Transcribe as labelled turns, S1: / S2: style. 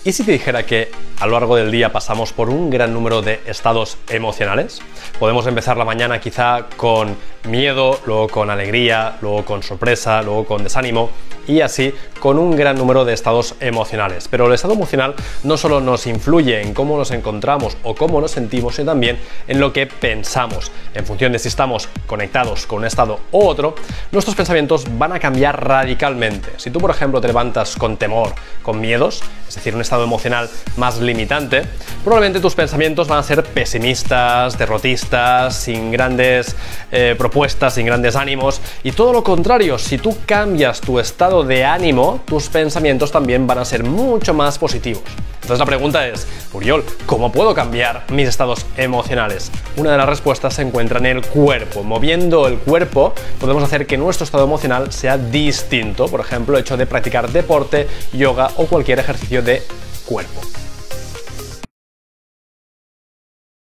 S1: ¿Y si te dijera que a lo largo del día pasamos por un gran número de estados emocionales? Podemos empezar la mañana quizá con miedo, luego con alegría, luego con sorpresa, luego con desánimo y así con un gran número de estados emocionales. Pero el estado emocional no solo nos influye en cómo nos encontramos o cómo nos sentimos, sino también en lo que pensamos. En función de si estamos conectados con un estado u otro, nuestros pensamientos van a cambiar radicalmente. Si tú, por ejemplo, te levantas con temor, con miedos, es decir, un estado emocional más limitante, probablemente tus pensamientos van a ser pesimistas, derrotistas, sin grandes propuestas, sin grandes ánimos, y todo lo contrario, si tú cambias tu estado de ánimo, tus pensamientos también van a ser mucho más positivos. Entonces la pregunta es, Uriol, ¿cómo puedo cambiar mis estados emocionales? Una de las respuestas se encuentra en el cuerpo. Moviendo el cuerpo podemos hacer que nuestro estado emocional sea distinto. Por ejemplo, el hecho de practicar deporte, yoga o cualquier ejercicio de cuerpo.